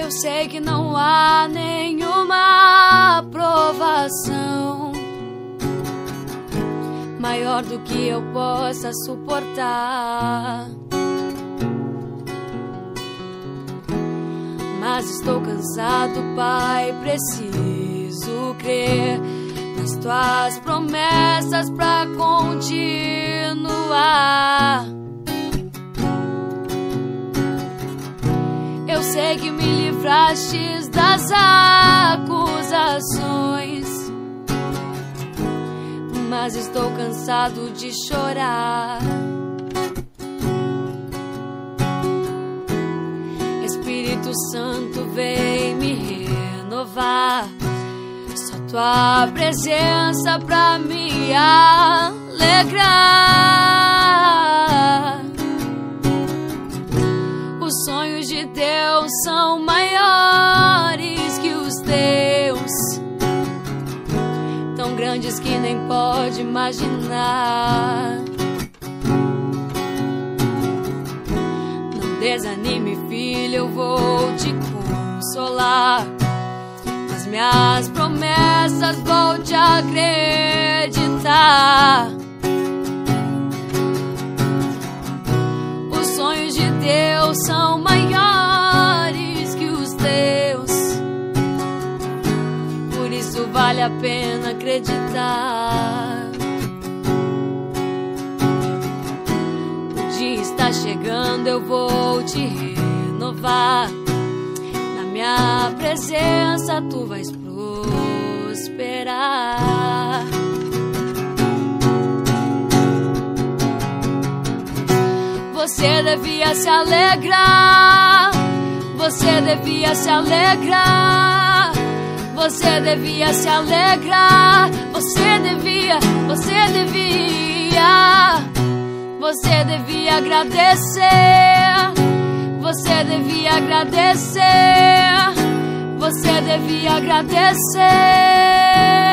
Eu sei que não há nenhuma aprovação maior do que eu possa suportar. Mas estou cansado, Pai, preciso crer nas tuas promessas pra continuar. Eu sei que me livrastes das acusações, mas estou cansado de chorar. Espírito Santo, vem me renovar. Só tua presença pra me alegrar. Os sonhos de Deus são maiores que os teus, tão grandes que nem pode imaginar. Não desanime, filho, eu vou te consolar. Nas minhas promessas vou te acreditar. Os sonhos de Deus são maiores que os teus, por isso vale a pena acreditar. O dia está chegando, eu vou te renovar. Na minha presença tu vais prosperar. Você devia se alegrar. Você devia se alegrar. Você devia se alegrar. Você devia. Você devia agradecer. Você devia agradecer. Você devia agradecer.